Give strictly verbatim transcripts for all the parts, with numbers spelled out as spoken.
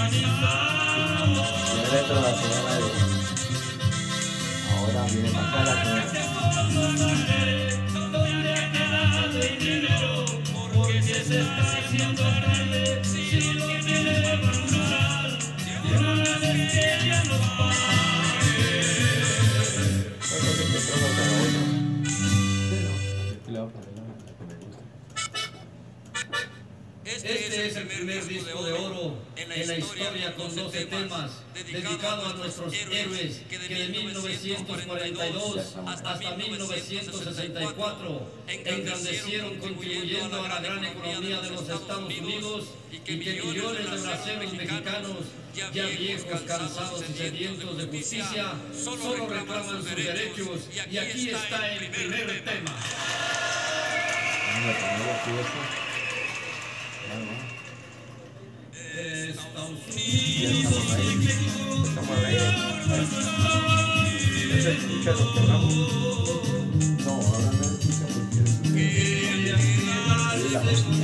esto la señora de... Ahora viene para acá la señora. Este es el primer disco de oro en la historia con doce temas dedicado a nuestros héroes que de mil novecientos cuarenta y dos hasta mil novecientos sesenta y cuatro engrandecieron contribuyendo a la gran economía de los Estados Unidos y que millones de braceros mexicanos ya viejos, cansados y sedientos de justicia solo reclaman sus derechos y aquí está el primer tema. Estados Unidos, Estamos al aire. ¿No se escucha lo que hablamos? No, ahora no se escucha porque es la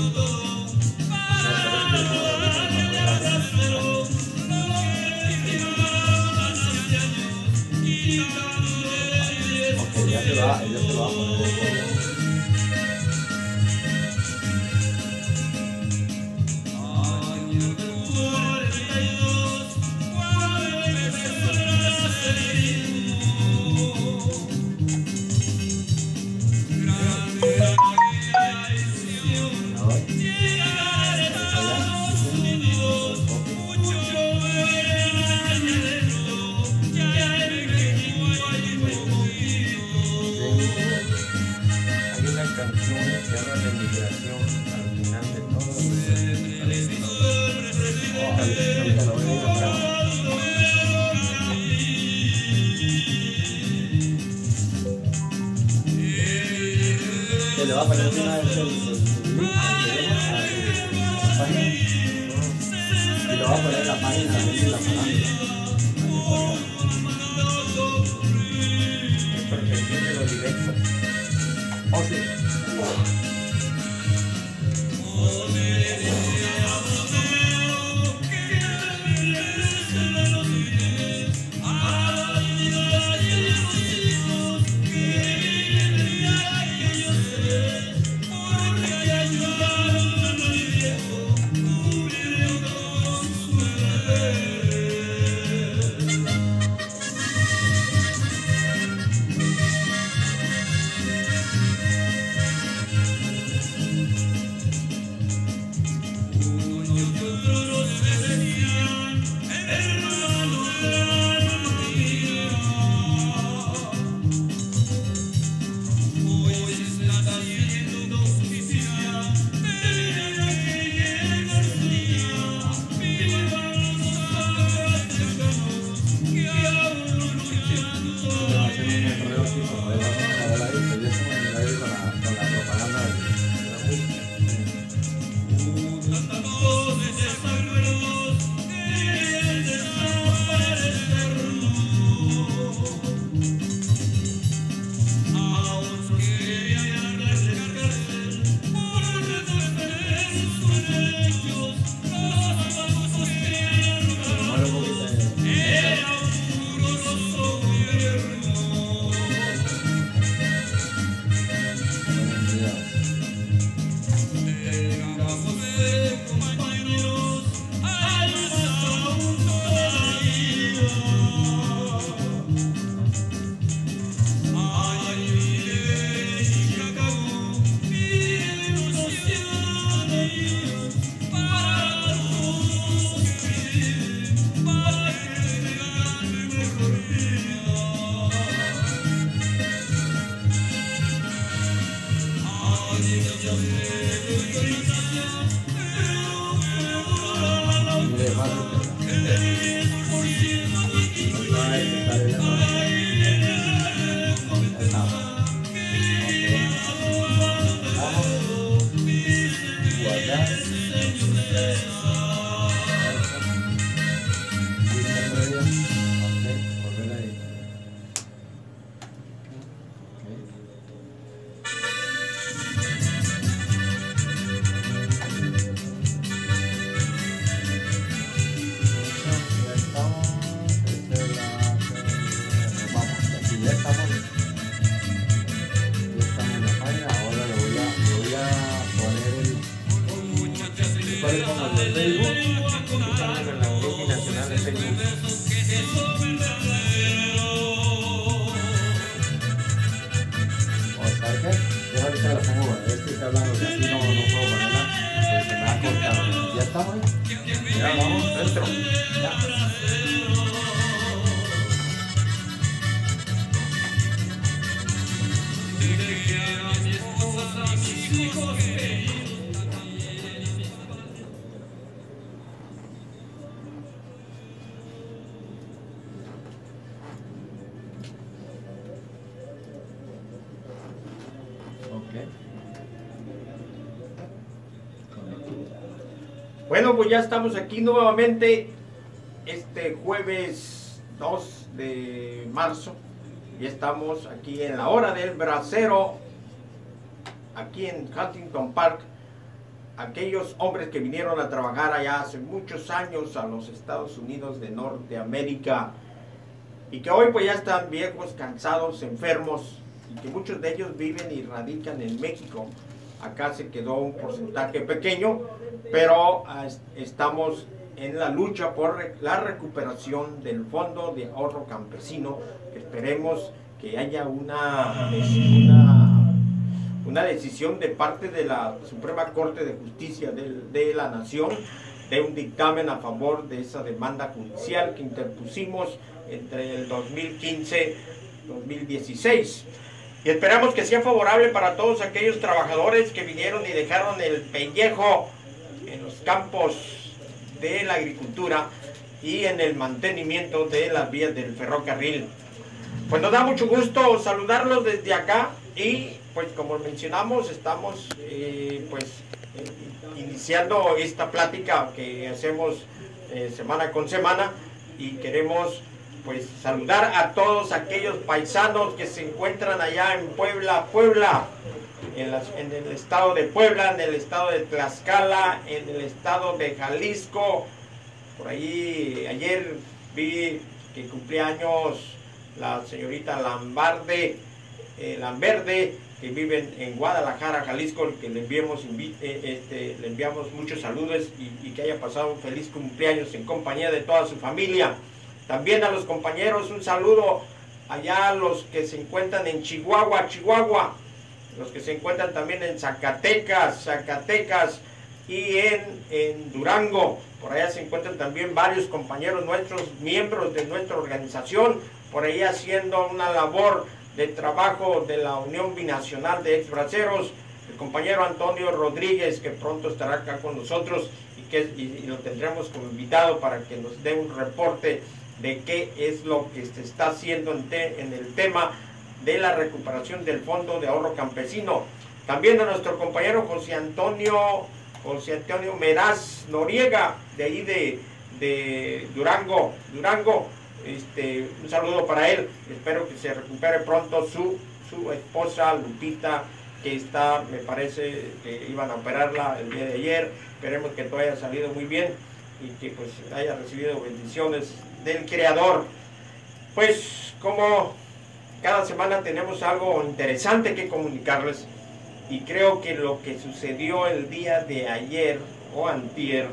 ok, ya se va, ya se va a poner el fondo. Le va a poner una vez el link a la página y lo va a poner en la página de la farándula. Es porque entiende los directos. Oh, sí. ¿Cuál es como el de Facebook? Estamos en la multinacional de Facebook. O sea, ¿qué? Yo ahorita la pongo, es que está hablando de así, no, no puedo ponerla, porque se me va a cortar. ¿Ya estamos? Ya, vamos, dentro. Ya. Bueno, pues ya estamos aquí nuevamente este jueves dos de marzo. Ya estamos aquí en la hora del bracero, aquí en Huntington Park. Aquellos hombres que vinieron a trabajar allá hace muchos años a los Estados Unidos de Norteamérica y que hoy pues ya están viejos, cansados, enfermos, y que muchos de ellos viven y radican en México. Acá se quedó un porcentaje pequeño, pero uh, estamos en la lucha por la recuperación del Fondo de Ahorro Campesino. Esperemos que haya una, una, una decisión de parte de la Suprema Corte de Justicia de, de la Nación, de un dictamen a favor de esa demanda judicial que interpusimos entre el dos mil quince y dos mil dieciséis. Y esperamos que sea favorable para todos aquellos trabajadores que vinieron y dejaron el pellejo en los campos de la agricultura y en el mantenimiento de las vías del ferrocarril. Pues nos da mucho gusto saludarlos desde acá y pues como mencionamos estamos eh, pues eh, iniciando esta plática que hacemos eh, semana con semana y queremos pues saludar a todos aquellos paisanos que se encuentran allá en Puebla, Puebla, en, las, en el estado de Puebla, en el estado de Tlaxcala, en el estado de Jalisco. Por ahí ayer vi que cumplía años la señorita Lambarde, eh, Lamberde, que vive en Guadalajara, Jalisco, que le enviamos, eh, este, le enviamos muchos saludos y, y que haya pasado un feliz cumpleaños en compañía de toda su familia. También a los compañeros un saludo allá a los que se encuentran en Chihuahua, Chihuahua, los que se encuentran también en Zacatecas, Zacatecas y en, en Durango. Por allá se encuentran también varios compañeros nuestros, miembros de nuestra organización, por ahí haciendo una labor de trabajo de la Unión Binacional de Exbraceros. El compañero Antonio Rodríguez, que pronto estará acá con nosotros y, que, y, y lo tendremos como invitado para que nos dé un reporte de qué es lo que se está haciendo en, te, en el tema de la recuperación del Fondo de Ahorro Campesino. También a nuestro compañero José Antonio, José Antonio Meraz Noriega, de ahí de, de Durango, Durango, este, un saludo para él. Espero que se recupere pronto su, su esposa Lupita, que está, me parece que iban a operarla el día de ayer. Esperemos que todo haya salido muy bien y que pues haya recibido bendiciones del Creador. Pues como cada semana tenemos algo interesante que comunicarles y creo que lo que sucedió el día de ayer o antier,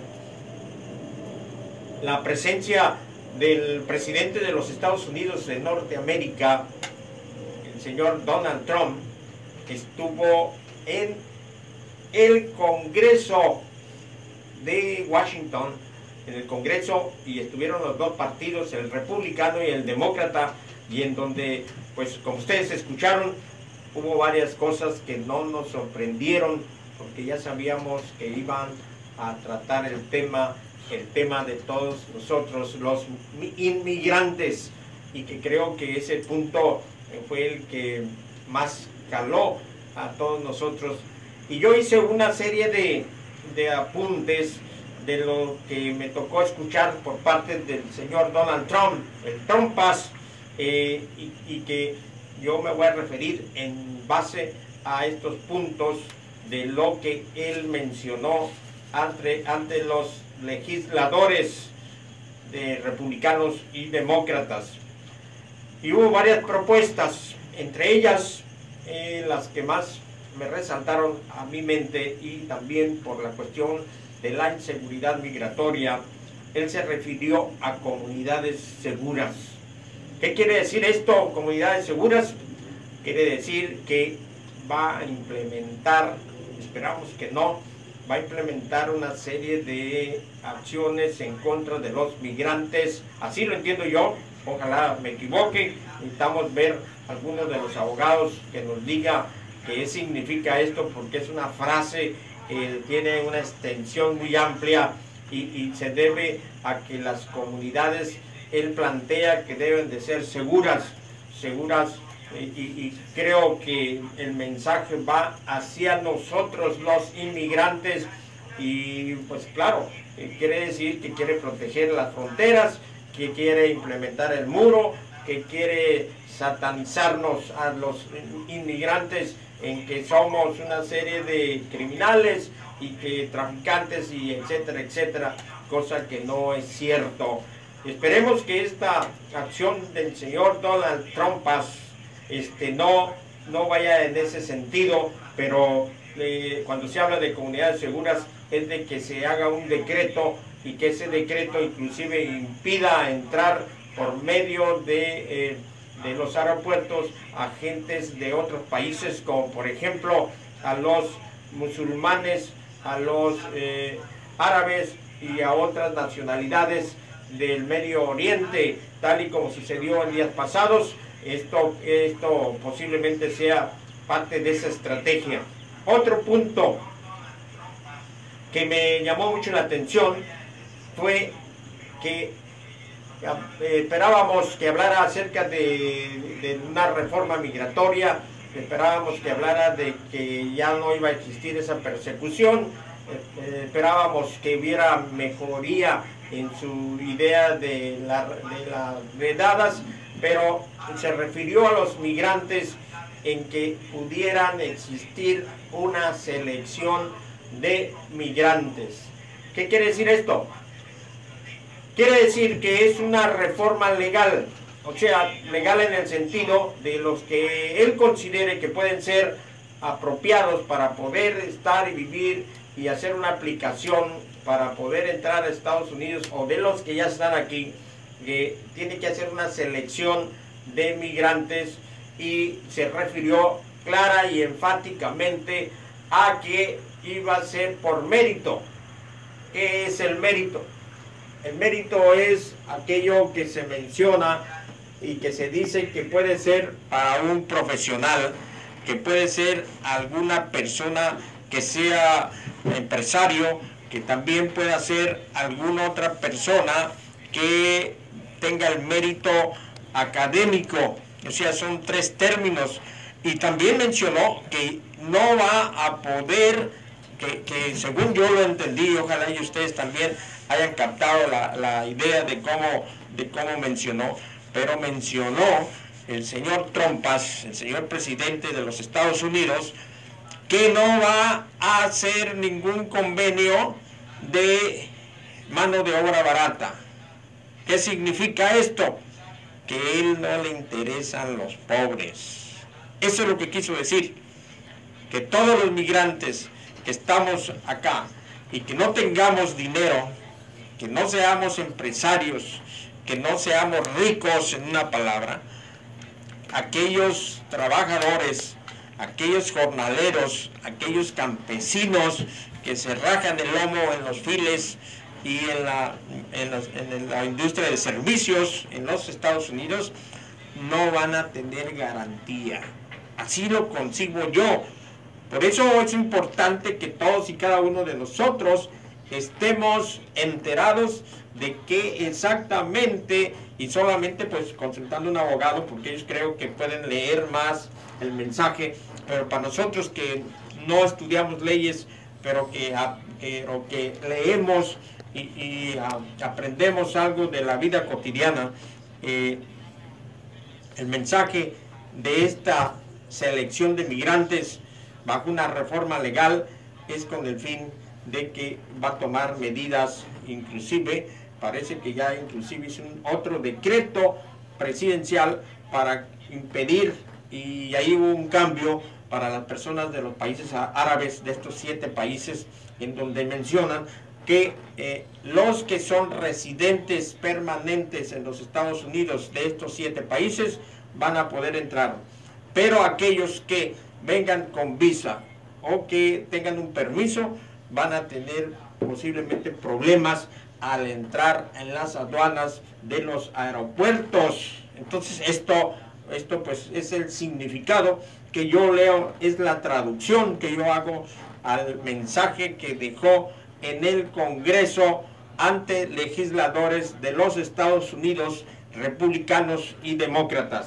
la presencia del presidente de los Estados Unidos de Norteamérica, el señor Donald Trump, estuvo en el Congreso de Washington, en el Congreso, y estuvieron los dos partidos, el republicano y el demócrata, y en donde, pues como ustedes escucharon, hubo varias cosas que no nos sorprendieron, porque ya sabíamos que iban a tratar el tema, el tema de todos nosotros, los inmigrantes, y que creo que ese punto fue el que más caló a todos nosotros. Y yo hice una serie de, de apuntes de lo que me tocó escuchar por parte del señor Donald Trump, el Trumpas, eh, y, y que yo me voy a referir en base a estos puntos de lo que él mencionó ante, ante los legisladores de republicanos y demócratas. Y hubo varias propuestas, entre ellas eh, las que más me resaltaron a mi mente, y también por la cuestión de la inseguridad migratoria. Él se refirió a comunidades seguras. ¿Qué quiere decir esto, comunidades seguras? Quiere decir que va a implementar, esperamos que no, va a implementar una serie de acciones en contra de los migrantes. Así lo entiendo yo, ojalá me equivoque. Necesitamos ver algunos de los abogados que nos diga qué significa esto, porque es una frase que tiene una extensión muy amplia y, y se debe a que las comunidades, él plantea que deben de ser seguras, seguras, y, y creo que el mensaje va hacia nosotros los inmigrantes, y pues claro, quiere decir que quiere proteger las fronteras, que quiere implementar el muro, que quiere satanizarnos a los inmigrantes en que somos una serie de criminales y que traficantes y etcétera, etcétera, cosa que no es cierto. Esperemos que esta acción del señor Donald Trump este, no, no vaya en ese sentido, pero eh, cuando se habla de comunidades seguras es de que se haga un decreto, y que ese decreto inclusive impida entrar por medio de, eh, de los aeropuertos a gentes de otros países, como por ejemplo a los musulmanes, a los eh, árabes y a otras nacionalidades del Medio Oriente, tal y como sucedió en días pasados. Esto, esto posiblemente sea parte de esa estrategia. Otro punto que me llamó mucho la atención fue que eh, esperábamos que hablara acerca de, de una reforma migratoria, esperábamos que hablara de que ya no iba a existir esa persecución, eh, esperábamos que hubiera mejoría en su idea de, la, de las redadas, pero se refirió a los migrantes en que pudieran existir una selección de migrantes. ¿Qué quiere decir esto? Quiere decir que es una reforma legal, o sea, legal en el sentido de los que él considere que pueden ser apropiados para poder estar y vivir y hacer una aplicación para poder entrar a Estados Unidos, o de los que ya están aquí, que tiene que hacer una selección de migrantes, y se refirió clara y enfáticamente a que iba a ser por mérito. ¿Qué es el mérito? El mérito es aquello que se menciona y que se dice que puede ser para un profesional, que puede ser alguna persona que sea empresario, que también pueda ser alguna otra persona que tenga el mérito académico. O sea, son tres términos. Y también mencionó que no va a poder, que, que según yo lo entendí, ojalá y ustedes también hayan captado la, la idea de cómo, de cómo mencionó, pero mencionó el señor Trump, el señor presidente de los Estados Unidos, que no va a hacer ningún convenio de mano de obra barata. ¿Qué significa esto? Que a él no le interesan los pobres. Eso es lo que quiso decir, que todos los migrantes que estamos acá y que no tengamos dinero, que no seamos empresarios, que no seamos ricos, en una palabra, aquellos trabajadores, aquellos jornaleros, aquellos campesinos que se rajan el lomo en los files y en la, en, los, en la industria de servicios en los Estados Unidos, no van a tener garantía. Así lo consigo yo. Por eso es importante que todos y cada uno de nosotros estemos enterados de qué exactamente, y solamente pues consultando a un abogado, porque ellos creo que pueden leer más el mensaje, pero para nosotros que no estudiamos leyes, pero que, pero que leemos y, y a, aprendemos algo de la vida cotidiana, eh, el mensaje de esta selección de migrantes bajo una reforma legal es con el fin de que va a tomar medidas, inclusive parece que ya inclusive es un otro decreto presidencial para impedir, y ahí hubo un cambio, para las personas de los países árabes, de estos siete países, en donde mencionan que eh, los que son residentes permanentes en los Estados Unidos de estos siete países van a poder entrar, pero aquellos que vengan con visa o que tengan un permiso van a tener posiblemente problemas al entrar en las aduanas de los aeropuertos. Entonces esto, esto pues es el significado que yo leo, es la traducción que yo hago al mensaje que dejó en el Congreso ante legisladores de los Estados Unidos, republicanos y demócratas.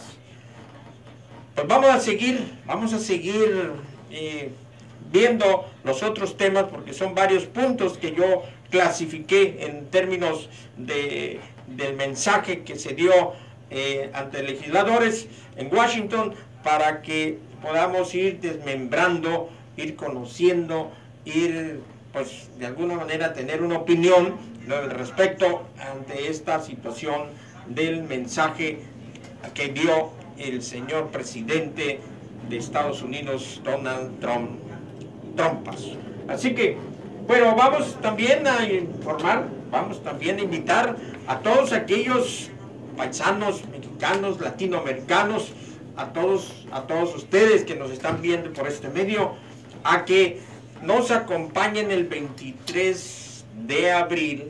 Pues vamos a seguir, vamos a seguir eh, viendo los otros temas, porque son varios puntos que yo clasifiqué en términos de, del mensaje que se dio eh, ante legisladores en Washington, para que podamos ir desmembrando, ir conociendo, ir, pues, de alguna manera tener una opinión, ¿no?, respecto ante esta situación del mensaje que dio el señor presidente de Estados Unidos, Donald Trump. Trompas. Así que, bueno, vamos también a informar, vamos también a invitar a todos aquellos paisanos mexicanos, latinoamericanos, a todos, a todos ustedes que nos están viendo por este medio, a que nos acompañen el veintitrés de abril,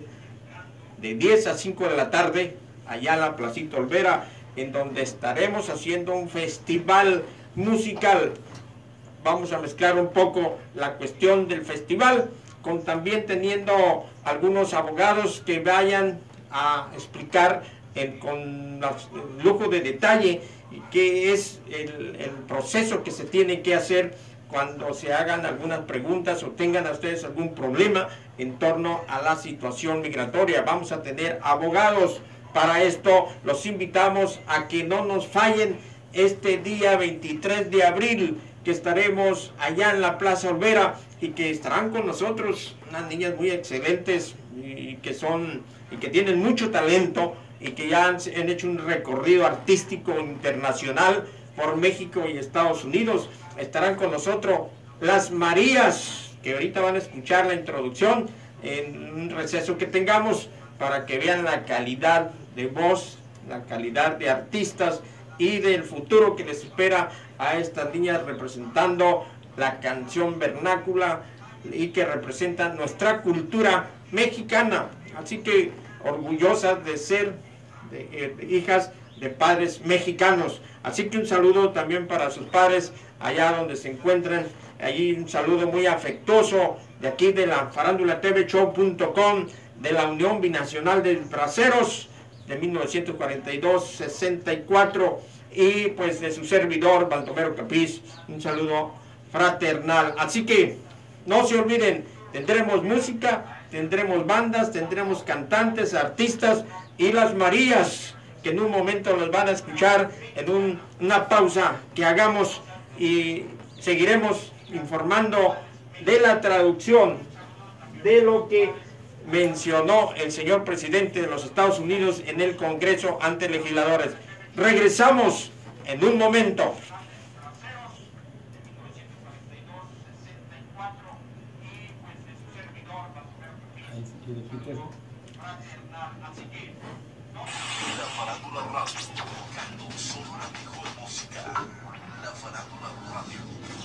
de diez a cinco de la tarde, allá en la Placita Olvera, en donde estaremos haciendo un festival musical. Vamos a mezclar un poco la cuestión del festival, con también teniendo algunos abogados que vayan a explicar en, con lujo de detalle qué es el, el proceso que se tiene que hacer cuando se hagan algunas preguntas o tengan a ustedes algún problema en torno a la situación migratoria. Vamos a tener abogados para esto. Los invitamos a que no nos fallen este día veintitrés de abril, que estaremos allá en la Plaza Olvera, y que estarán con nosotros unas niñas muy excelentes y que son y que tienen mucho talento y que ya han, han hecho un recorrido artístico internacional por México y Estados Unidos. Estarán con nosotros las Marías, que ahorita van a escuchar la introducción en un receso que tengamos, para que vean la calidad de voz, la calidad de artistas y del futuro que les espera a estas niñas, representando la canción vernácula y que representan nuestra cultura mexicana. Así que orgullosas de ser de, de, hijas de padres mexicanos. Así que un saludo también para sus padres allá donde se encuentran. Allí un saludo muy afectuoso de aquí de la farándula t v show punto com, de la Unión Binacional de Braceros de mil novecientos cuarenta y dos a sesenta y cuatro, y pues de su servidor Baldomero Capiz, un saludo fraternal. Así que no se olviden, tendremos música, tendremos bandas, tendremos cantantes, artistas y las Marías, que en un momento los van a escuchar en un, una pausa que hagamos, y seguiremos informando de la traducción de lo que mencionó el señor presidente de los Estados Unidos en el Congreso ante legisladores. Regresamos en un momento. La farándula radio, tocando solo la mejor música. La farándula radio.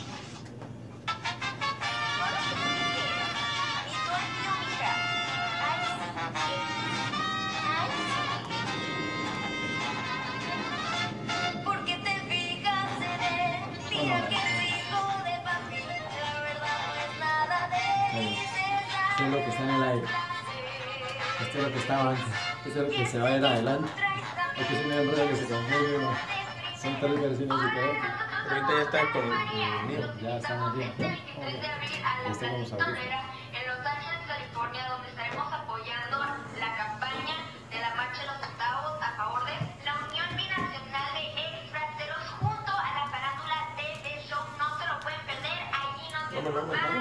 Porque te fijas en él, mira que es hijo de papi, la verdad no es nada de él. Esto es lo que está en el aire. Esto es lo que estaba antes. Esto es lo que se va a ir adelante. Aquí es un embrollo que se confunde, ¿no? Son tres versiones diferentes. Pero ahorita ya está con el mío. Ya estamos bien. Ya está con los audífonos. En Los Ángeles, California, donde estaremos apoyando la campaña de la Marcha de los Estados a favor de la Unión Binacional de Ex-Braceros junto a la farándula T V Show. No se lo pueden perder, allí nos No me lo han vemos. mandado.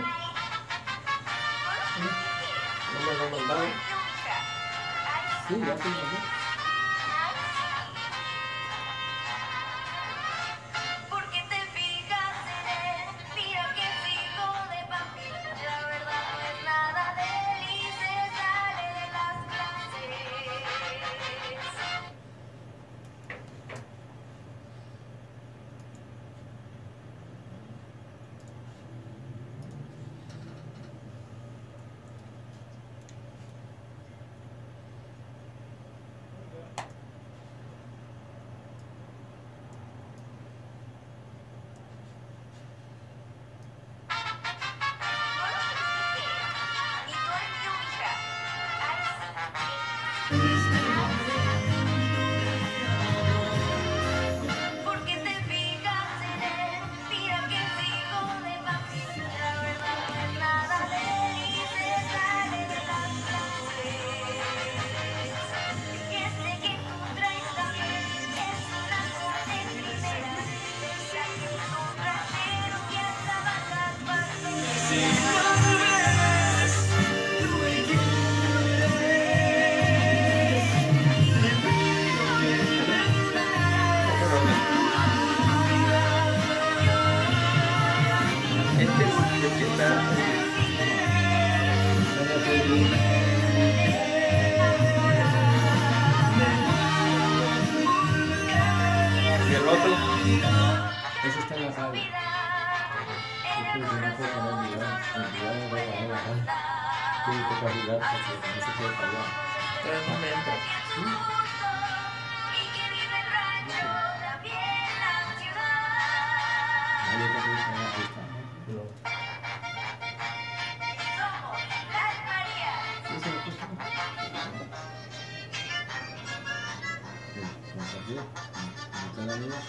Bye. No me lo han mandado. Sí, ya tengo. Porque te fijas en él, toca jugar para que no se quede callado. Pero no me entra. Ahí está, ahí está, ahí está. No. Sí, se lo puse. Compartir. Meter la mía.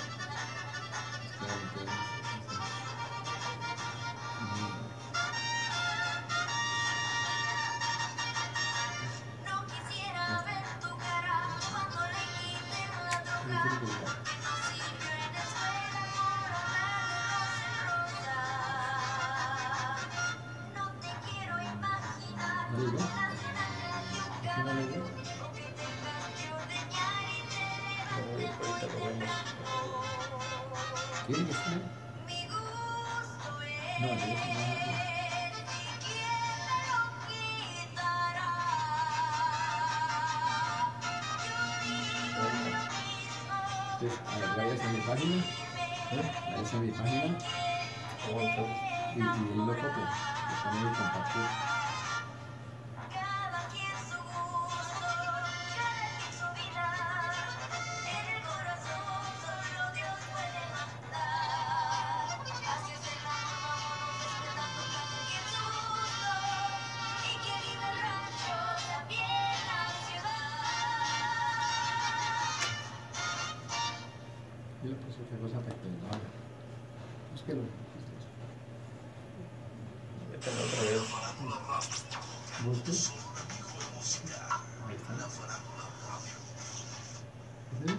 Ahorita lo vemos. ¿Quién es? No, no, no. Entonces, a ver, vayas a mi página, ¿eh? Vayas a mi página ¿Cómo entonces? y, y ahí lo copio, lo pones y compartir. Yo le puse otra cosa para que no haga. Es que lo... Mételo otra vez. ¿Busque? Ahí está. ¿Sí?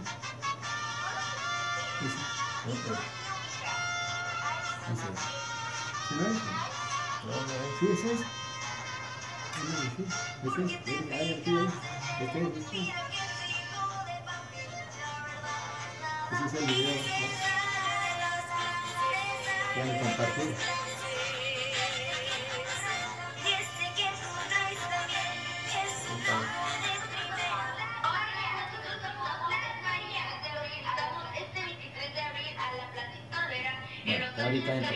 ¿Sí? No, Ese es. ¿Sí no es? no. Sí, ese es. Sí, sí, ese es. Sí, ahí, aquí, ahí. Este es, este es. Ese es el video. ¿No? Pueden compartir. Bueno, ahorita entra.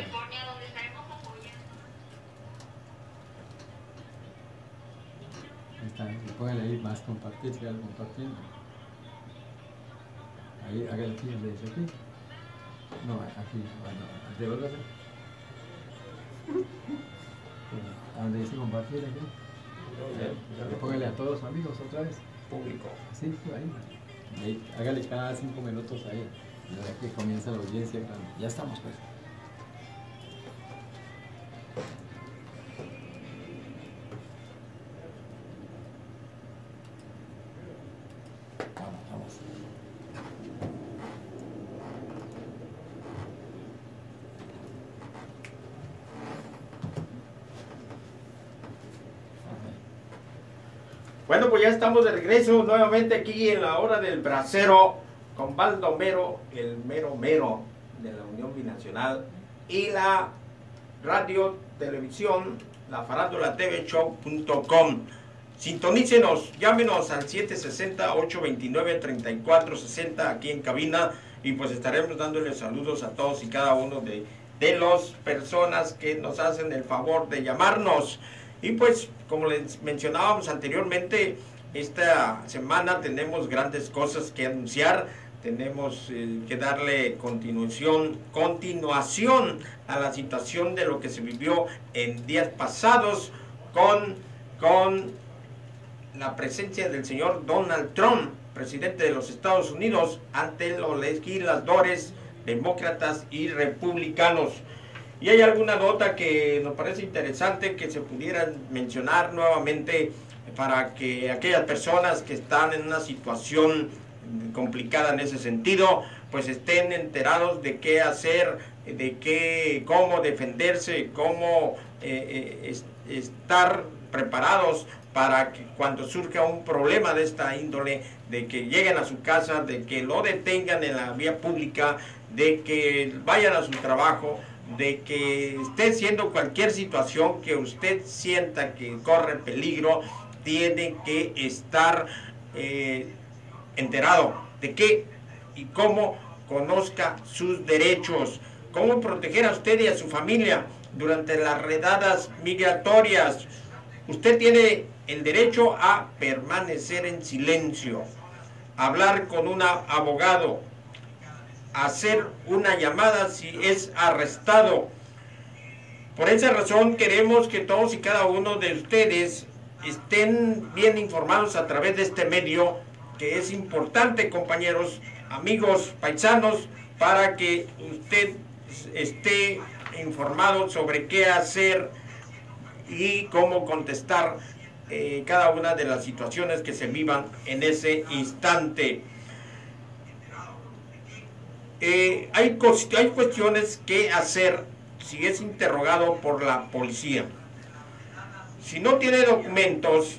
Ahí está, y póngale ahí más compartir, siga compartiendo. Ahí, hágale aquí, donde dice aquí. No, aquí, bueno, devuelve a hacer. A donde dice compartir aquí. Y póngale a todos los amigos otra vez. Público. Sí, ahí. Ahí, hágale cada cinco minutos ahí. Y ahora que comienza la audiencia grande. Ya estamos pues. Vamos, vamos. Bueno, pues ya estamos de regreso nuevamente aquí en la hora del bracero con Baldomero, el mero mero de la Unión Binacional y la radio, televisión, la farándula t v show punto com. Sintonícenos, llámenos al siete seis cero, ocho dos nueve, tres cuatro seis cero aquí en cabina y pues estaremos dándoles saludos a todos y cada uno de, de las personas que nos hacen el favor de llamarnos. Y pues, como les mencionábamos anteriormente, esta semana tenemos grandes cosas que anunciar, tenemos eh, que darle continuación, continuación a la situación de lo que se vivió en días pasados con, con la presencia del señor Donald Trump, presidente de los Estados Unidos, ante los legisladores demócratas y republicanos. Y hay alguna nota que nos parece interesante que se pudieran mencionar nuevamente para que aquellas personas que están en una situación complicada en ese sentido, pues estén enterados de qué hacer, de qué, cómo defenderse, cómo eh, eh, es, estar preparados para que cuando surja un problema de esta índole, de que lleguen a su casa, de que lo detengan en la vía pública, de que vayan a su trabajo, de que esté siendo cualquier situación que usted sienta que corre peligro, tiene que estar eh, enterado de qué y cómo conozca sus derechos, cómo proteger a usted y a su familia durante las redadas migratorias, Usted tiene el derecho a permanecer en silencio, hablar con un abogado, hacer una llamada si es arrestado. Por esa razón queremos que todos y cada uno de ustedes estén bien informados a través de este medio, que es importante, compañeros, amigos, paisanos, para que usted esté informado sobre qué hacer y cómo contestar eh, cada una de las situaciones que se vivan en ese instante. Eh, hay, hay cuestiones que hacer si es interrogado por la policía. Si no tiene documentos,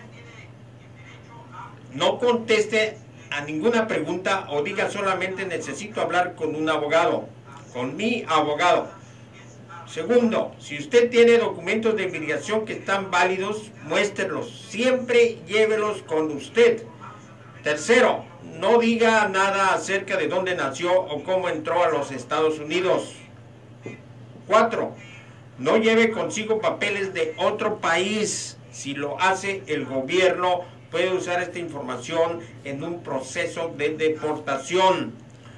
no conteste a ninguna pregunta o diga solamente necesito hablar con un abogado, con mi abogado. Segundo, si usted tiene documentos de inmigración que están válidos, muéstrelos, siempre llévelos con usted. Tercero, no diga nada acerca de dónde nació o cómo entró a los Estados Unidos. Cuatro, no lleve consigo papeles de otro país. Si lo hace el gobierno, puede usar esta información en un proceso de deportación.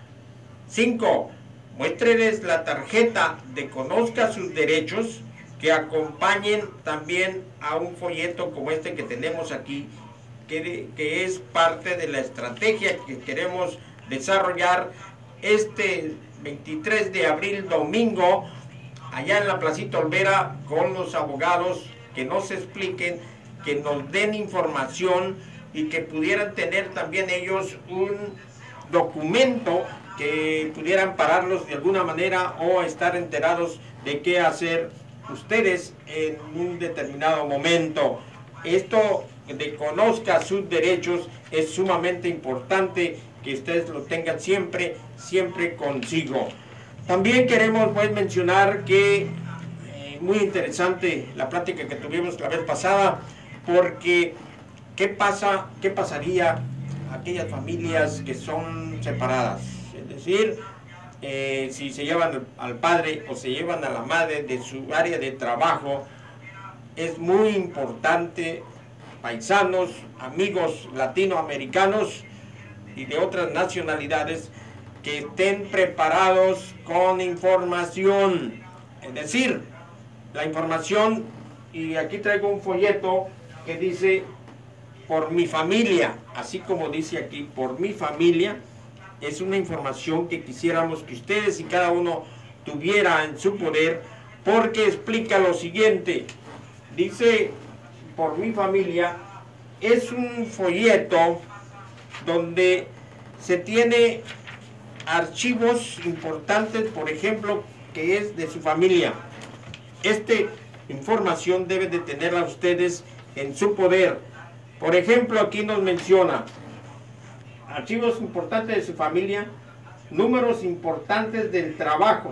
Cinco, muéstreles la tarjeta de Conozca sus derechos, que acompañen también a un folleto como este que tenemos aquí, que, que es parte de la estrategia que queremos desarrollar este veintitrés de abril, domingo, allá en la Placita Olvera, con los abogados, que nos expliquen, que nos den información y que pudieran tener también ellos un documento que pudieran pararlos de alguna manera o estar enterados de qué hacer ustedes en un determinado momento. Esto de Conozca sus derechos es sumamente importante que ustedes lo tengan siempre, siempre consigo. También queremos pues mencionar que eh, muy interesante la plática que tuvimos la vez pasada, porque ¿qué pasa, qué pasaría a aquellas familias que son separadas? Es decir, eh, si se llevan al padre o se llevan a la madre de su área de trabajo. Es muy importante, paisanos, amigos latinoamericanos y de otras nacionalidades, que estén preparados con información. Es decir, la información, y aquí traigo un folleto que dice por mi familia, así como dice aquí, por mi familia. Es una información que quisiéramos que ustedes y cada uno tuviera en su poder, porque explica lo siguiente. Dice, por mi familia, es un folleto donde se tiene archivos importantes, por ejemplo, que es de su familia. Esta información debe de tenerla ustedes en su poder. Por ejemplo, aquí nos menciona archivos importantes de su familia, números importantes del trabajo.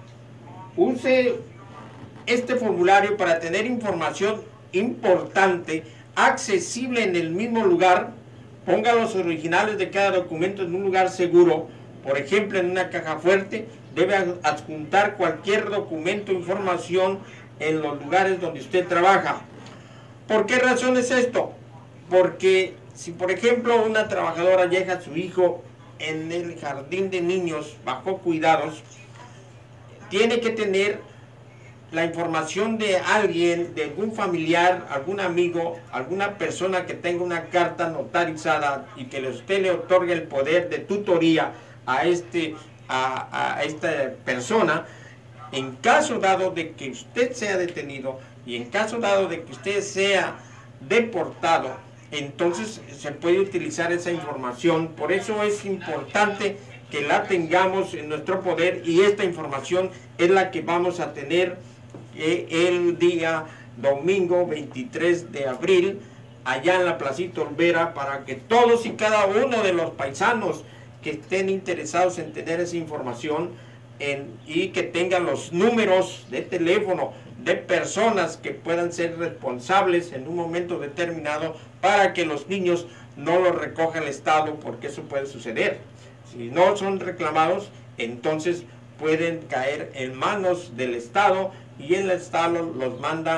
Use este formulario para tener información importante, accesible en el mismo lugar. Ponga los originales de cada documento en un lugar seguro, por ejemplo en una caja fuerte. Debe adjuntar cualquier documento o información en los lugares donde usted trabaja. ¿Por qué razón es esto? Porque si por ejemplo una trabajadora deja a su hijo en el jardín de niños bajo cuidados, tiene que tener la información de alguien, de algún familiar, algún amigo, alguna persona que tenga una carta notarizada y que usted le otorgue el poder de tutoría a, este, a, a esta persona. En caso dado de que usted sea detenido y en caso dado de que usted sea deportado, entonces se puede utilizar esa información. Por eso es importante que la tengamos en nuestro poder, y esta información es la que vamos a tener eh, el día domingo veintitrés de abril allá en la Placita Olvera, para que todos y cada uno de los paisanos que estén interesados en tener esa información en, y que tengan los números de teléfono de personas que puedan ser responsables en un momento determinado, para que los niños no los recoja el Estado, porque eso puede suceder. Si no son reclamados, entonces pueden caer en manos del Estado, y el Estado los manda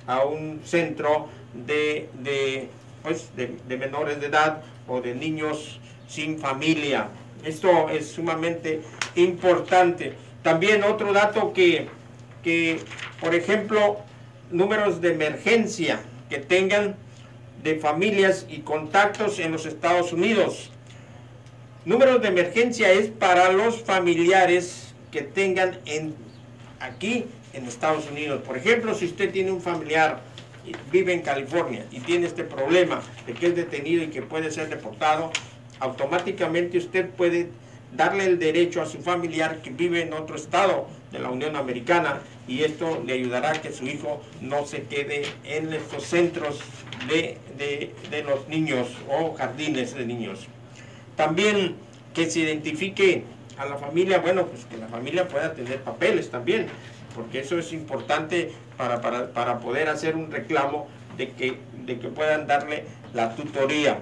a un centro de, de, pues, de, de menores de edad o de niños sin familia. Esto es sumamente importante. También otro dato que, que por ejemplo, números de emergencia que tengan de familias y contactos en los Estados Unidos. Números de emergencia es para los familiares que tengan en, aquí en Estados Unidos. Por ejemplo, si usted tiene un familiar, vive en California y tiene este problema de que es detenido y que puede ser deportado, automáticamente usted puede darle el derecho a su familiar que vive en otro estado de la Unión Americana, y esto le ayudará a que su hijo no se quede en estos centros de, de, de los niños o jardines de niños. También que se identifique a la familia, bueno, pues que la familia pueda tener papeles también, porque eso es importante para, para, para poder hacer un reclamo de que, de que puedan darle la tutoría.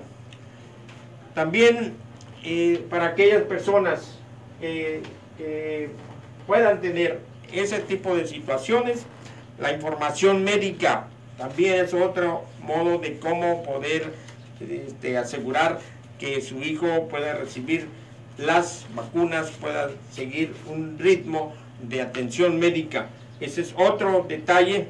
También eh, para aquellas personas que, que puedan tener ese tipo de situaciones, la información médica también es otro modo de cómo poder este, asegurar que su hijo pueda recibir las vacunas, pueda seguir un ritmo de atención médica. Ese es otro detalle.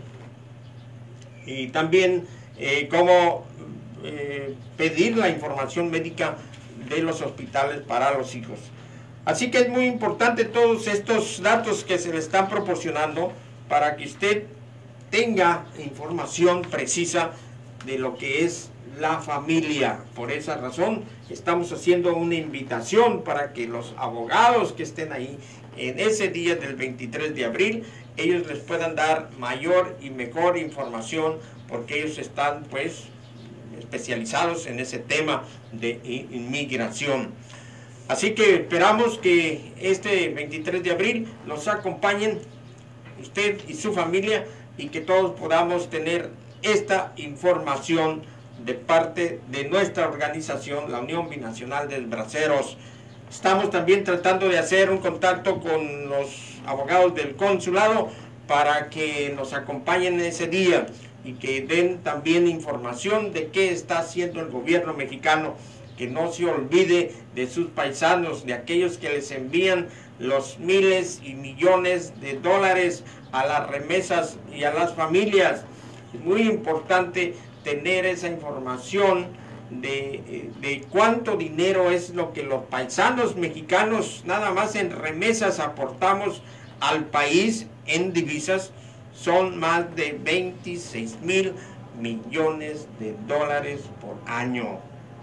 Y también eh, cómo eh, pedir la información médica de los hospitales para los hijos. Así que es muy importante todos estos datos que se le están proporcionando para que usted tenga información precisa de lo que es la familia. Por esa razón estamos haciendo una invitación para que los abogados que estén ahí en ese día del veintitrés de abril, ellos les puedan dar mayor y mejor información, porque ellos están pues especializados en ese tema de inmigración. Así que esperamos que este veintitrés de abril nos acompañen usted y su familia, y que todos podamos tener esta información de parte de nuestra organización, la Unión Binacional de Braceros. Estamos también tratando de hacer un contacto con los abogados del consulado para que nos acompañen ese día y que den también información de qué está haciendo el gobierno mexicano, que no se olvide de sus paisanos, de aquellos que les envían los miles y millones de dólares a las remesas y a las familias. Es muy importante tener esa información de, de cuánto dinero es lo que los paisanos mexicanos nada más en remesas aportamos al país en divisas. Son más de veintiséis mil millones de dólares por año.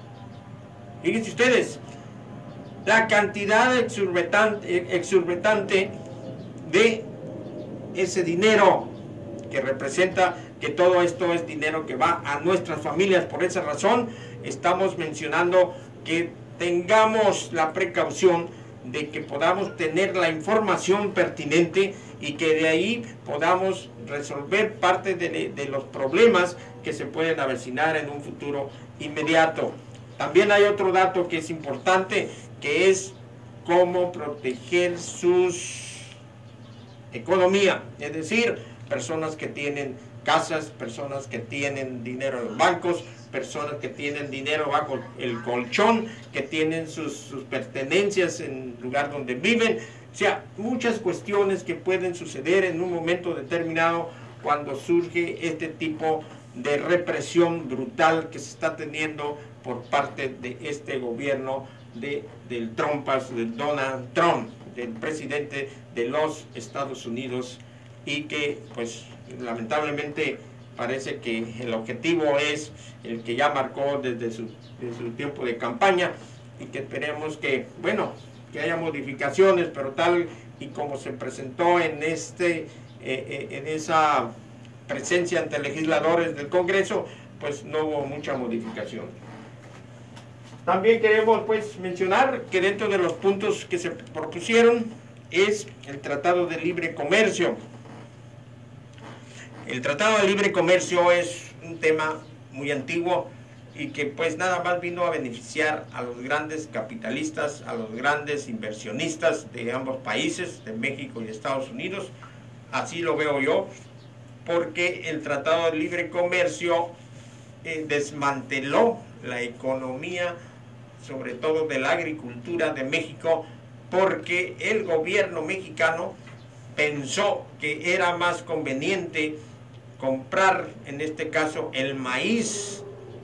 Fíjense ustedes, la cantidad exorbitante, exorbitante de ese dinero que representa, que todo esto es dinero que va a nuestras familias. Por esa razón estamos mencionando que tengamos la precaución de que podamos tener la información pertinente y que de ahí podamos resolver parte de, de los problemas que se pueden avecinar en un futuro inmediato. También hay otro dato que es importante, que es cómo proteger sus economía, es decir, personas que tienen casas, personas que tienen dinero en los bancos, personas que tienen dinero bajo el colchón, que tienen sus, sus pertenencias en el lugar donde viven. O sea, muchas cuestiones que pueden suceder en un momento determinado cuando surge este tipo de represión brutal que se está teniendo por parte de este gobierno de, del Trumpas, de Donald Trump, del presidente de los Estados Unidos, y que pues lamentablemente parece que el objetivo es el que ya marcó desde su, desde su tiempo de campaña, y que esperemos que, bueno, que haya modificaciones, pero tal y como se presentó en, este, eh, en esa presencia ante legisladores del Congreso, pues no hubo mucha modificación. También queremos pues mencionar que dentro de los puntos que se propusieron es el Tratado de Libre Comercio. El Tratado de Libre Comercio es un tema muy antiguo y que pues nada más vino a beneficiar a los grandes capitalistas, a los grandes inversionistas de ambos países, de México y de Estados Unidos. Así lo veo yo. porque el Tratado de Libre Comercio eh, desmanteló la economía, sobre todo de la agricultura de México, porque el gobierno mexicano pensó que era más conveniente comprar, en este caso, el maíz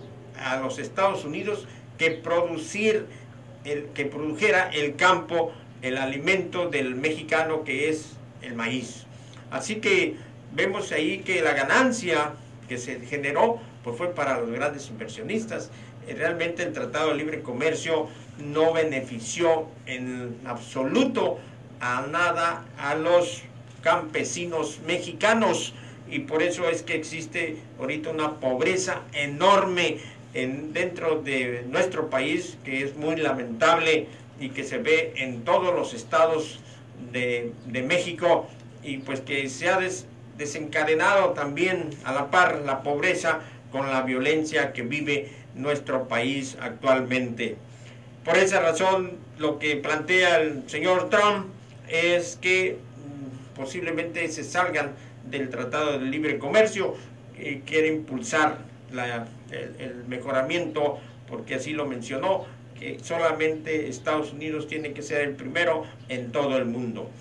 a los Estados Unidos que producir, el, que produjera el campo, el alimento del mexicano, que es el maíz. Así que vemos ahí que la ganancia que se generó pues fue para los grandes inversionistas. Realmente el Tratado de Libre Comercio no benefició en absoluto a nada a los campesinos mexicanos, y por eso es que existe ahorita una pobreza enorme en, dentro de nuestro país, que es muy lamentable y que se ve en todos los estados de, de México, y pues que se ha des, desencadenado también a la par la pobreza con la violencia que vive nuestro país actualmente. Por esa razón, lo que plantea el señor Trump es que mmm, posiblemente se salgan del Tratado de Libre Comercio, y quiere impulsar la, el, el mejoramiento, porque así lo mencionó, que solamente Estados Unidos tiene que ser el primero en todo el mundo.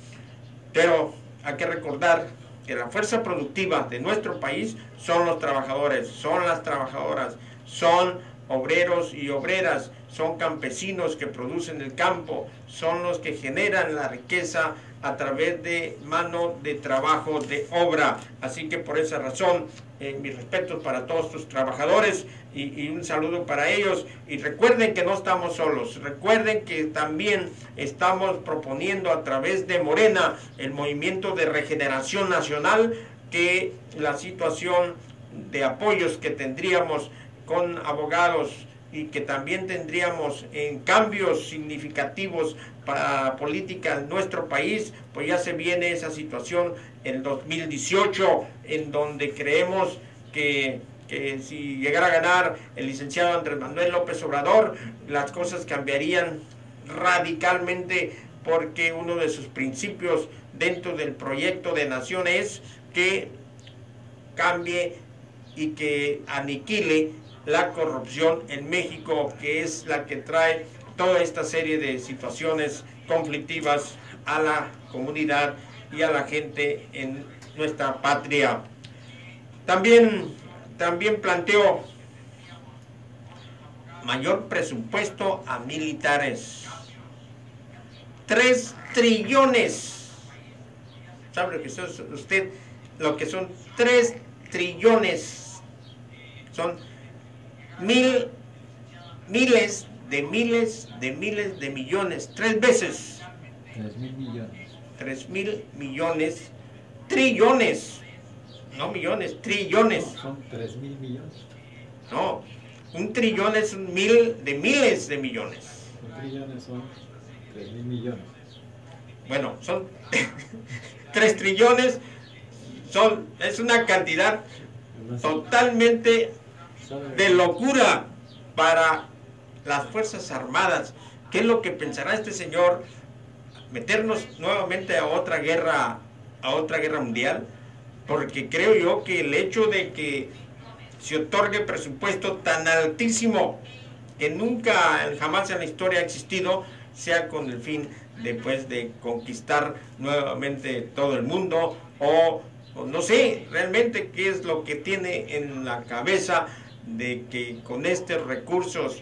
Pero hay que recordar que la fuerza productiva de nuestro país son los trabajadores, son las trabajadoras, son obreros y obreras, son campesinos que producen el campo, son los que generan la riqueza a través de mano de trabajo, de obra. Así que por esa razón, eh, mis respetos para todos estos trabajadores y, y un saludo para ellos. Y recuerden que no estamos solos, recuerden que también estamos proponiendo a través de Morena, el Movimiento de Regeneración Nacional, que la situación de apoyos que tendríamos con abogados y que también tendríamos en cambios significativos para la política en nuestro país, pues ya se viene esa situación en dos mil dieciocho, en donde creemos que, que si llegara a ganar el licenciado Andrés Manuel López Obrador, las cosas cambiarían radicalmente, porque uno de sus principios dentro del proyecto de nación es que cambie y que aniquile la corrupción en México, que es la que trae toda esta serie de situaciones conflictivas a la comunidad y a la gente en nuestra patria. También, también planteó mayor presupuesto a militares. Tres trillones. ¿Sabe lo que son usted? Lo que son tres trillones. Son mil, miles de miles de miles de millones, tres veces. Tres mil millones. Tres mil millones, trillones, no millones, trillones. No, son tres mil millones. No, un trillón es un mil de miles de millones. Un trillones son tres mil millones. Bueno, son tres trillones, son, es una cantidad totalmente de locura para las Fuerzas Armadas. ¿Qué es lo que pensará este señor? ¿Meternos nuevamente a otra guerra, a otra guerra mundial? Porque creo yo que el hecho de que se otorgue presupuesto tan altísimo, que nunca, jamás en la historia ha existido, sea con el fin después de conquistar nuevamente todo el mundo, o, o no sé realmente qué es lo que tiene en la cabeza de que con estos recursos,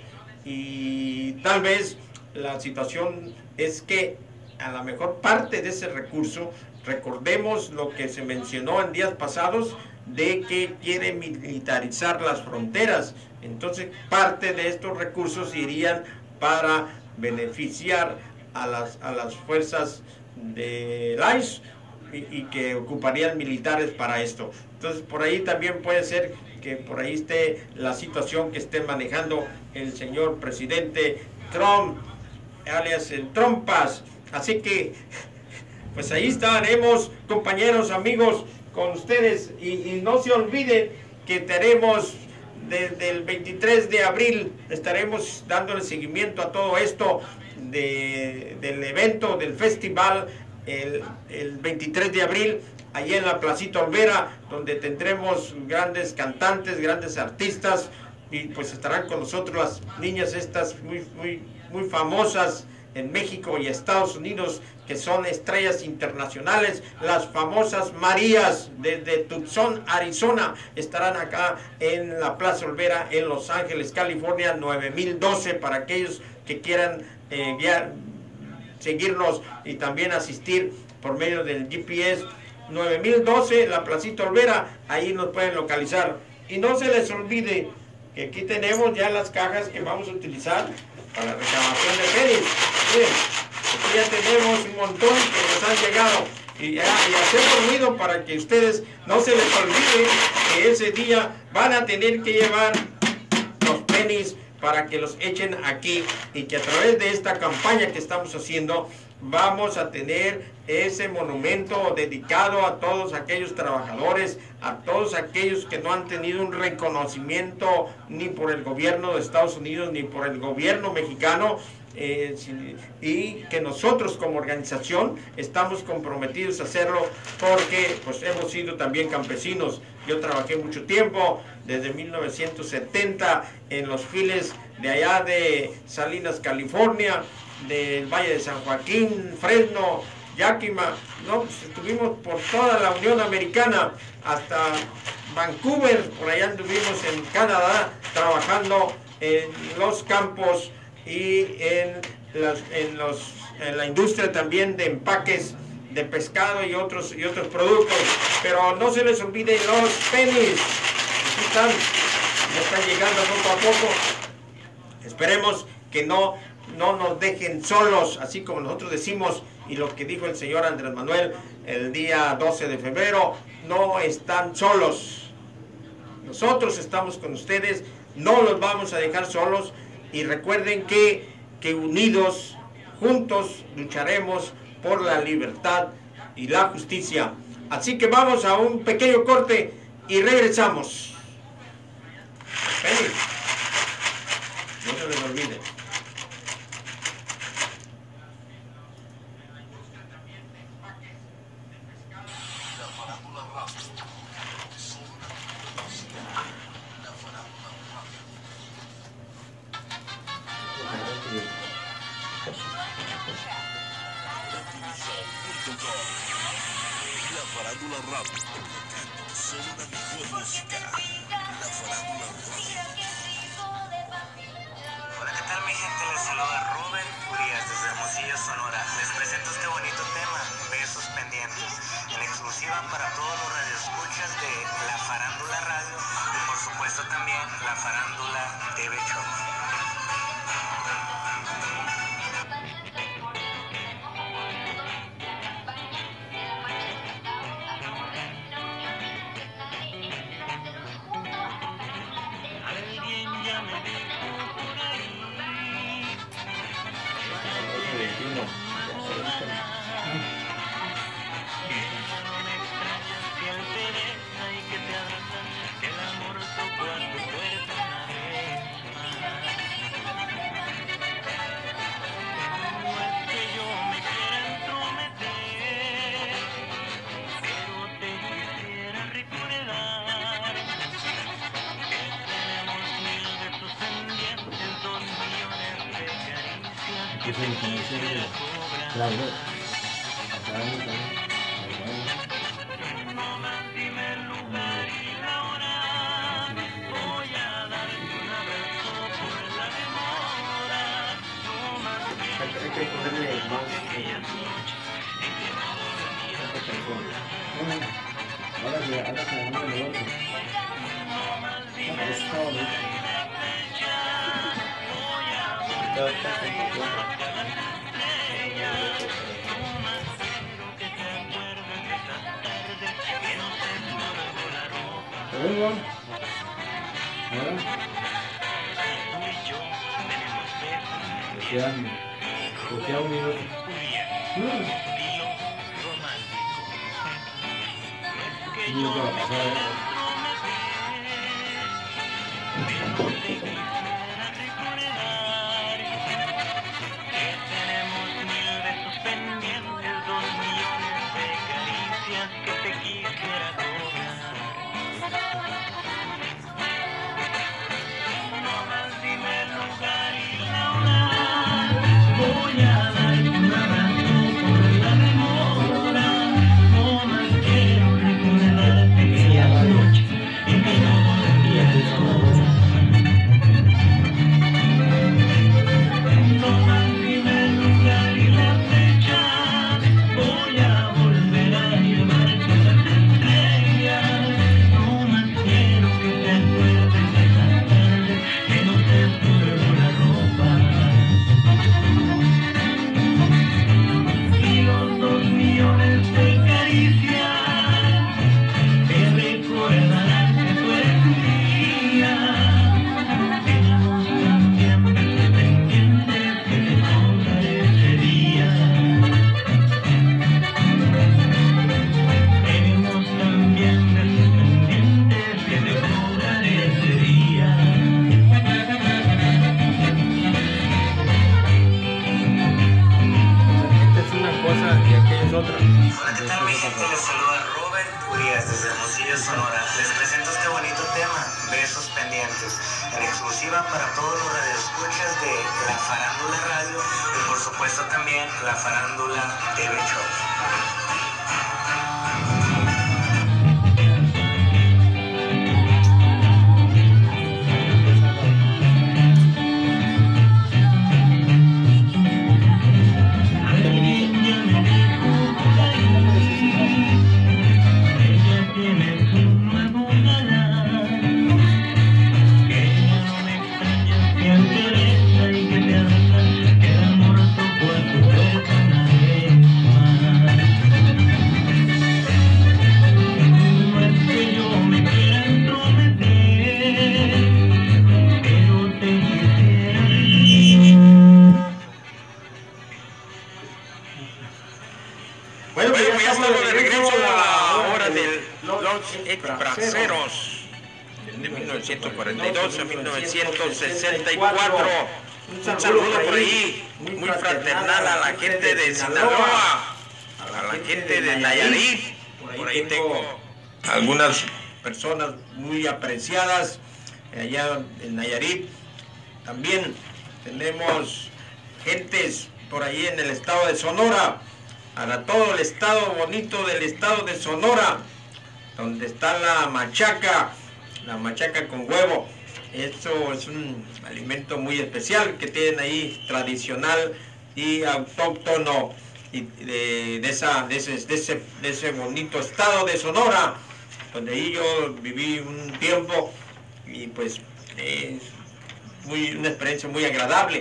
y tal vez la situación es que a la mejor parte de ese recurso, recordemos lo que se mencionó en días pasados, de que quiere militarizar las fronteras. Entonces parte de estos recursos irían para beneficiar a las, a las fuerzas del I C E y, y que ocuparían militares para esto. Entonces por ahí también puede ser que por ahí esté la situación que esté manejando el señor presidente Trump, alias el Trompas. Así que pues ahí estaremos, compañeros, amigos, con ustedes, y, y no se olviden que tenemos desde el veintitrés de abril, estaremos dándole seguimiento a todo esto de, del evento, del festival, el, el veintitrés de abril, allí en la Placita Olvera, donde tendremos grandes cantantes, grandes artistas, y pues estarán con nosotros las niñas estas muy, muy, muy famosas en México y Estados Unidos, que son estrellas internacionales, las famosas Marías desde Tucson, Arizona, estarán acá en la Plaza Olvera en Los Ángeles, California, nueve mil doce, para aquellos que quieran eh, guiar, seguirnos y también asistir por medio del G P S. Nueve mil doce, la Placita Olvera, ahí nos pueden localizar. Y no se les olvide que aquí tenemos ya las cajas que vamos a utilizar para la reclamación de penis. Miren, aquí ya tenemos un montón que nos han llegado. Y, ya, y hacemos ruido para que ustedes no se les olvide que ese día van a tener que llevar los penis para que los echen aquí, y que a través de esta campaña que estamos haciendo vamos a tener ese monumento dedicado a todos aquellos trabajadores, a todos aquellos que no han tenido un reconocimiento ni por el gobierno de Estados Unidos ni por el gobierno mexicano, eh, y que nosotros como organización estamos comprometidos a hacerlo, porque pues hemos sido también campesinos. Yo trabajé mucho tiempo, desde mil novecientos setenta, en los files de allá de Salinas, California, del Valle de San Joaquín, Fresno, Yakima, no, pues estuvimos por toda la Unión Americana, hasta Vancouver, por allá anduvimos en Canadá, trabajando en los campos y en, las, en, los, en la industria también de empaques de pescado y otros, y otros productos. Pero no se les olvide los penis, aquí están, ya están llegando poco a poco. Esperemos que no, no nos dejen solos, así como nosotros decimos, y lo que dijo el señor Andrés Manuel el día doce de febrero, no están solos. Nosotros estamos con ustedes, no los vamos a dejar solos, y recuerden que, que unidos, juntos, lucharemos por la libertad y la justicia. Así que vamos a un pequeño corte y regresamos. Penny, no se les olvide. La farándula rap, tocando solo la mejor música. La farándula rap. Hola, ¿qué tal mi gente? Les saluda Robert Diaz desde Hermosillo, Sonora. Les presento este bonito tema, Besos Pendientes, en exclusiva para todos los radioescuchas de La Farándula Radio y por supuesto también La Farándula T V Show. Que se me conoce claro, acá hay también. Hay que ponerle más Ahora que ahora que no me lo otro. Está bonito. ¿Te vengo? ¿Ahora? Ya, ya un minuto. Un minuto va a pasar, ¿eh? Tenemos mil besos pendientes, dos millones de caricias que te quiero. ¿Qué tal, mi gente? Les saluda Robert Diaz desde Hermosillo, Sonora. Les presento este bonito tema, Besos Pendientes, en exclusiva para todos los radioescuchas de La Farándula Radio y por supuesto también La Farándula T V Show. Bueno, pues ya estamos de regreso a la hora de los los braceros de mil novecientos cuarenta y dos a mil novecientos sesenta y cuatro. Un saludo por ahí, muy fraternal a la gente de Sinaloa, a la gente de Nayarit. Por ahí tengo algunas personas muy apreciadas allá en Nayarit. También tenemos gentes por ahí en el estado de Sonora, para todo el estado bonito del estado de Sonora, donde está la machaca, la machaca con huevo. Esto es un alimento muy especial que tienen ahí, tradicional y autóctono y de, de, esa, de, ese, de, ese, de ese bonito estado de Sonora, donde ahí yo viví un tiempo y pues es muy, una experiencia muy agradable.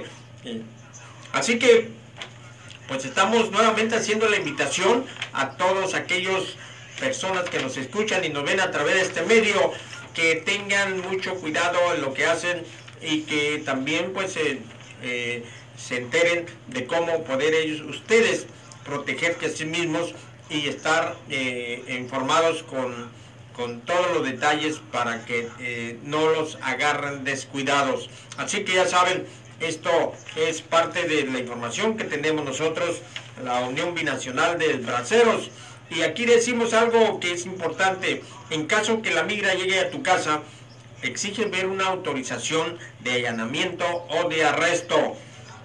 Así que pues estamos nuevamente haciendo la invitación a todos aquellos personas que nos escuchan y nos ven a través de este medio, que tengan mucho cuidado en lo que hacen y que también pues eh, eh, se enteren de cómo poder ellos, ustedes, protegerse a sí mismos y estar eh, informados con, con todos los detalles para que eh, no los agarren descuidados. Así que ya saben, esto es parte de la información que tenemos nosotros, la Unión Binacional de Braceros. Y aquí decimos algo que es importante: en caso que la migra llegue a tu casa, exige ver una autorización de allanamiento o de arresto.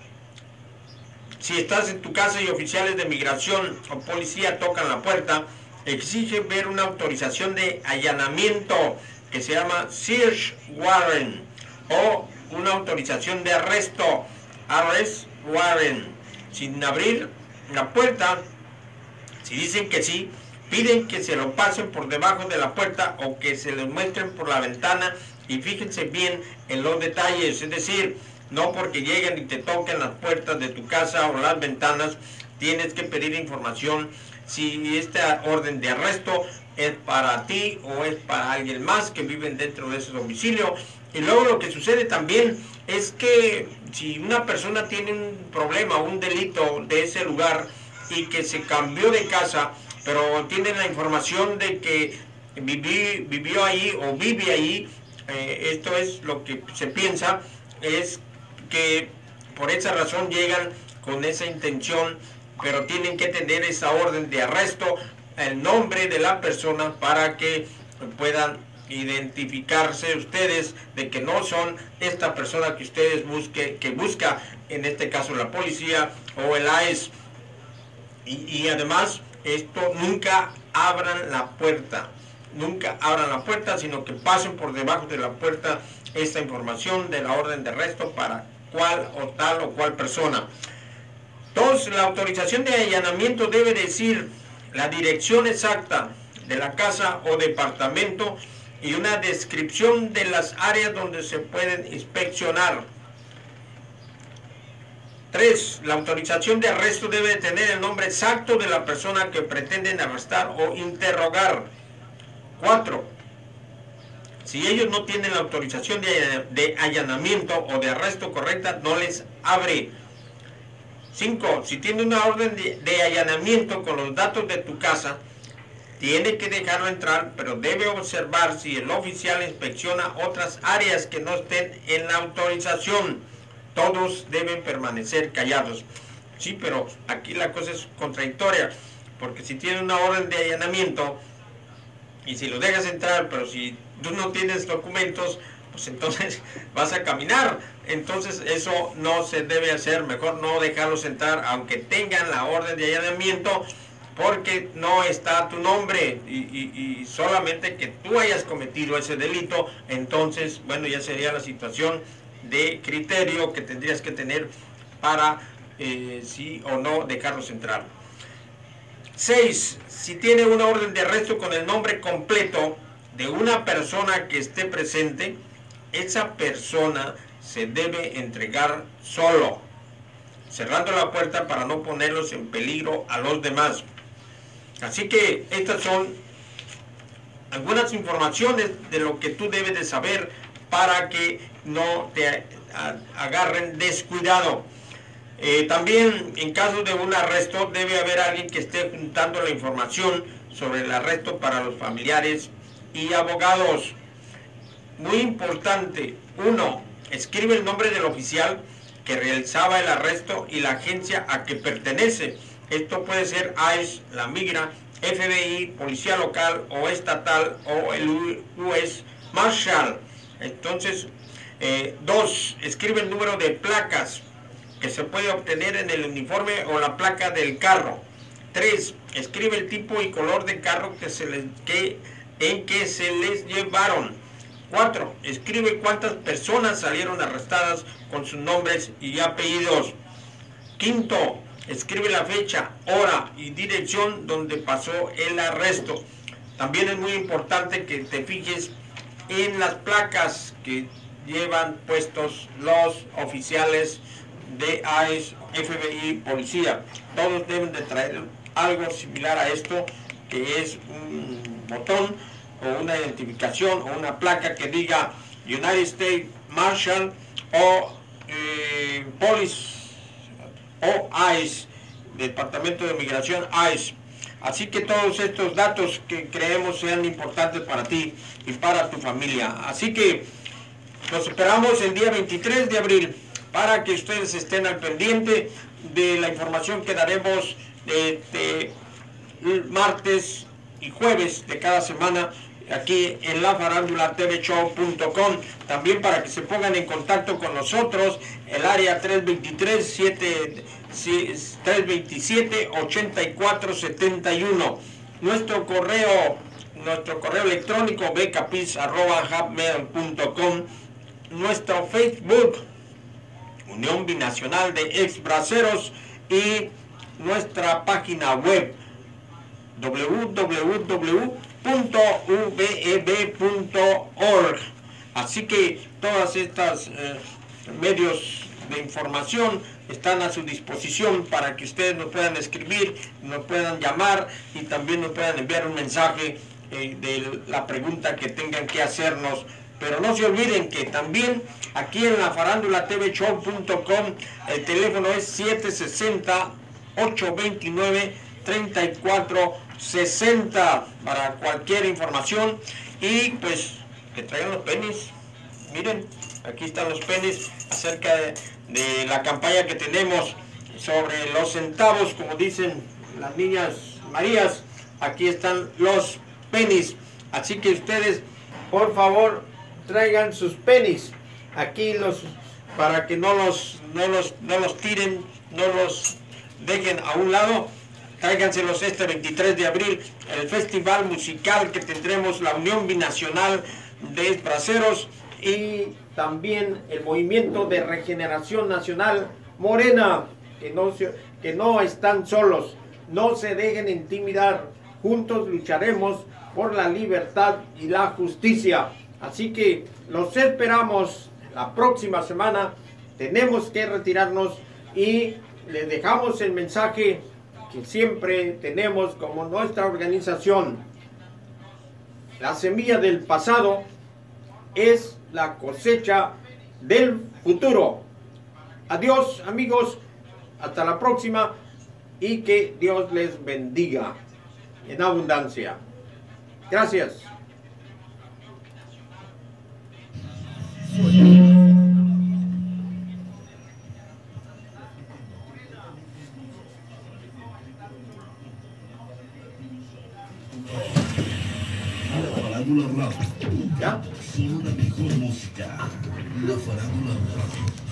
Si estás en tu casa y oficiales de migración o policía tocan la puerta, exige ver una autorización de allanamiento que se llama search warrant o una autorización de arresto, arrest warrant. Sin abrir la puerta, si dicen que sí, piden que se lo pasen por debajo de la puerta o que se les muestren por la ventana, y fíjense bien en los detalles, es decir, no porque lleguen y te toquen las puertas de tu casa o las ventanas, tienes que pedir información si esta orden de arresto es para ti o es para alguien más que viven dentro de ese domicilio. Y luego lo que sucede también es que si una persona tiene un problema, un delito de ese lugar y que se cambió de casa, pero tiene la información de que viví, vivió ahí o vive ahí, eh, esto es lo que se piensa, es que por esa razón llegan con esa intención, pero tienen que tener esa orden de arresto, el nombre de la persona para que puedan identificarse ustedes de que no son esta persona que ustedes busque, que busca, en este caso la policía o el I C E. Y, y además, esto, nunca abran la puerta, nunca abran la puerta, sino que pasen por debajo de la puerta esta información de la orden de arresto para cual o tal o cual persona. Dos, la autorización de allanamiento debe decir la dirección exacta de la casa o departamento y una descripción de las áreas donde se pueden inspeccionar. Tres, la autorización de arresto debe tener el nombre exacto de la persona que pretenden arrestar o interrogar. Cuatro, si ellos no tienen la autorización de allanamiento o de arresto correcta, no les abre. Cinco, si tiene una orden de, de allanamiento con los datos de tu casa, tiene que dejarlo entrar, pero debe observar si el oficial inspecciona otras áreas que no estén en la autorización. Todos deben permanecer callados. Sí, pero aquí la cosa es contradictoria, porque si tiene una orden de allanamiento y si lo dejas entrar, pero si tú no tienes documentos, pues entonces vas a caminar. Entonces eso no se debe hacer, mejor no dejarlos entrar aunque tengan la orden de allanamiento, porque no está tu nombre y, y, y solamente que tú hayas cometido ese delito. Entonces, bueno, ya sería la situación de criterio que tendrías que tener para eh, sí o no dejarlos entrar. seis. Si tiene una orden de arresto con el nombre completo de una persona que esté presente, esa persona se debe entregar solo, cerrando la puerta para no ponerlos en peligro a los demás. Así que estas son algunas informaciones de lo que tú debes de saber para que no te agarren descuidado. Eh, también en caso de un arresto debe haber alguien que esté juntando la información sobre el arresto para los familiares y abogados. Muy importante, uno, escribe el nombre del oficial que realizaba el arresto y la agencia a que pertenece. Esto puede ser I C E, la Migra, F B I, Policía Local o Estatal o el U S Marshal. Entonces, eh, dos, escribe el número de placas que se puede obtener en el uniforme o la placa del carro. Tres, escribe el tipo y color de carro que se les, que, en que se les llevaron. Cuatro, escribe cuántas personas salieron arrestadas con sus nombres y apellidos. Quinto, escribe la fecha, hora y dirección donde pasó el arresto. También es muy importante que te fijes en las placas que llevan puestos los oficiales de I C E, F B I, policía. Todos deben de traer algo similar a esto, que es un botón o una identificación o una placa que diga United States Marshal o eh, Police o I C E, Departamento de Migración I C E. Así que todos estos datos que creemos sean importantes para ti y para tu familia. Así que los esperamos el día veintitrés de abril para que ustedes estén al pendiente de la información que daremos de, de martes y jueves de cada semana aquí en la farándula T V show punto com. También para que se pongan en contacto con nosotros, el área tres dos tres, tres dos siete, ocho cuatro siete uno. Nuestro correo, nuestro correo electrónico becapis arroba hotmail punto com. Nuestro Facebook, Unión Binacional de Ex Braceros, y nuestra página web w w w punto v e b punto org. Así que todas estas eh, medios de información están a su disposición para que ustedes nos puedan escribir, nos puedan llamar y también nos puedan enviar un mensaje eh, de la pregunta que tengan que hacernos. Pero no se olviden que también aquí en la farándula T V show punto com el teléfono es siete seis cero, ocho dos nueve, tres cuatro seis cero para cualquier información. Y pues que traigan los penis. Miren, aquí están los penis acerca de, de la campaña que tenemos sobre los centavos, como dicen las niñas Marías. Aquí están los penis. Así que ustedes, Por favor, traigan sus penis aquí los para que no los, no los, no los tiren, no los dejen a un lado, tráiganselos este veintitrés de abril, el festival musical que tendremos la Unión Binacional de Braceros y también el Movimiento de Regeneración Nacional Morena, que no, se, que no están solos, no se dejen intimidar, juntos lucharemos por la libertad y la justicia. Así que los esperamos la próxima semana. Tenemos que retirarnos y les dejamos el mensaje que siempre tenemos como nuestra organización. La semilla del pasado es la cosecha del futuro. Adiós, amigos, hasta la próxima y que Dios les bendiga en abundancia. Gracias. farándula radio. ¿Ya? Solo la mejor música. La farándula radio.